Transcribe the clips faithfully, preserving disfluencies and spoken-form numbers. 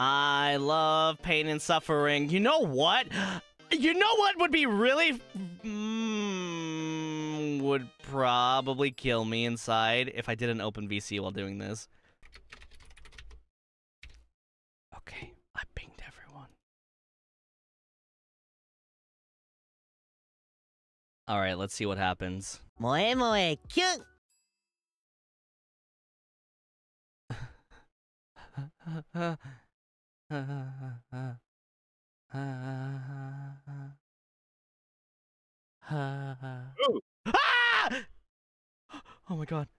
I love pain and suffering. You know what? You know what would be really... Mm, would probably kill me inside if I didn't open V C while doing this. Okay, I pinged everyone. Alright, let's see what happens. Moe moe kyun! Oh. Ah! Oh my god.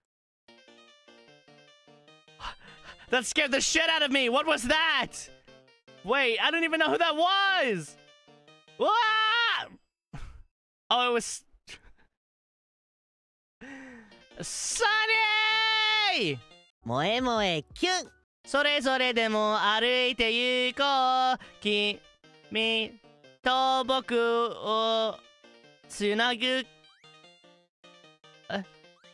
That scared the shit out of me! What was that? Wait, I don't even know who that was! Ah! Oh, it was... Sonny! Moe moe kyun! それぞれでも歩いて行こう君と僕をつなぐあ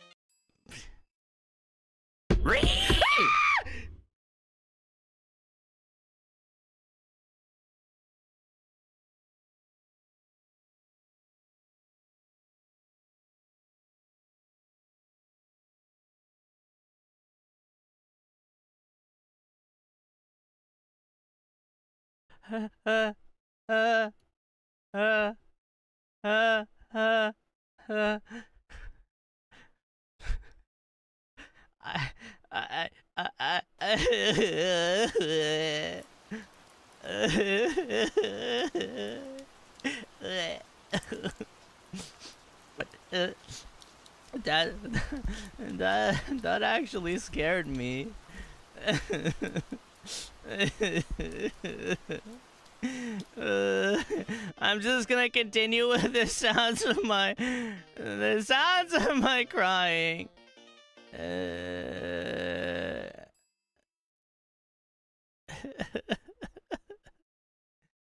ああああああ I, I, I, I, that, that, that actually scared me. Uh, I'm just gonna continue with the sounds of my, the sounds of my crying. Uh...